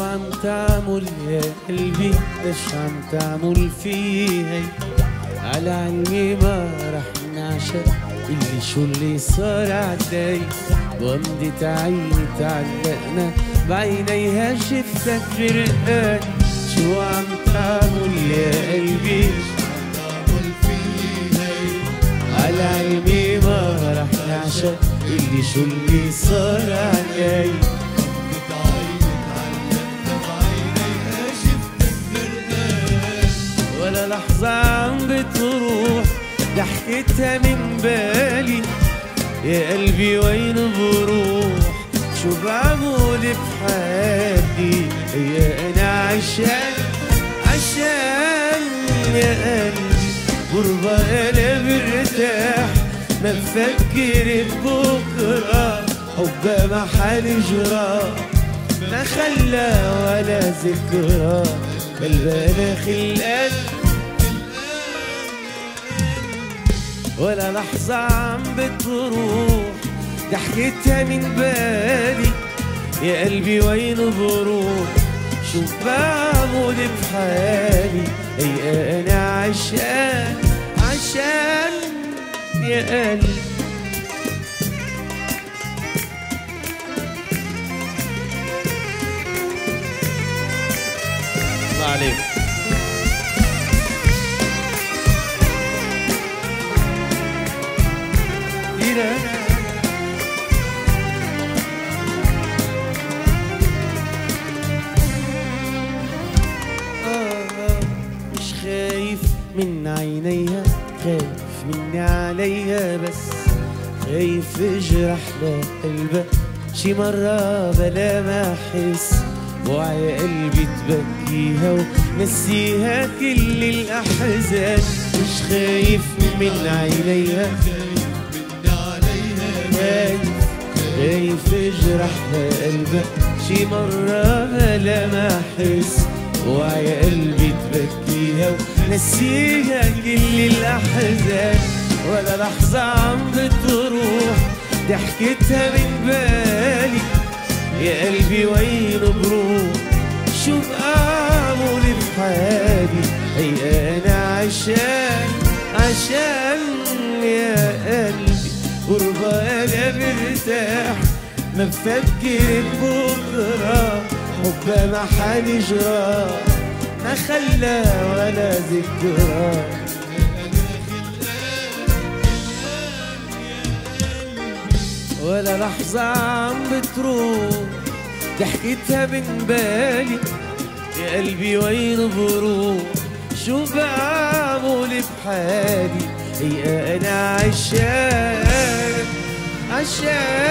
عم تعمل يا قلبي؟ ليش عم تعمل فيها؟ على علمي ما رح نعشق اللي شو اللي صار عداي. غمضت عيني تعلقنا بعينيها شفتك برقان. شو عم تعمل يا قلبي؟ على علمي ما رح نعشق اللي شو اللي صار عداي. ولا لحظة عم بتروح ضحكتها من بالي. يا قلبي وين بروح؟ شو بعمل بحالي؟ يا أنا عشان يا قلبي غربة أنا برتاح. ما بفكر ببكرة حبها ما حنجرى. ما خلى ولا ذكرى قلبنا خلقان. ولا لحظة عم بتروح ضحكتها من بالي. يا قلبي وين بروح؟ شو بعمل بحالي؟ هي أنا عشان يا قلبي. الله عليك. مش خايف من عينيها، خايف مني عليها بس. خايف اجرح لقلبها شي مرة بلا ما احس. وعي قلبي تبكيها ونسيها كل الأحزان. مش خايف من عينيها، خايف اجرح لقلبها شي مرة بلا ما احس. وعي قلبي تبكيها ونسيها كل الأحزان. ولا لحظة عم بتروح ضحكتها من بالي. يا قلبي وين بروح؟ شو بعمل بحالي؟ هي أنا عشان يا قلبي غربة أنا برتاح. ما بفكر ببكرة حبها ما حنجرى. ما خلى ولا ذكرى. ولا لحظة عم بتروح ضحكتها من بالي. يا قلبي وين بروح؟ شو بعمل بحالي؟ هي أنا عشان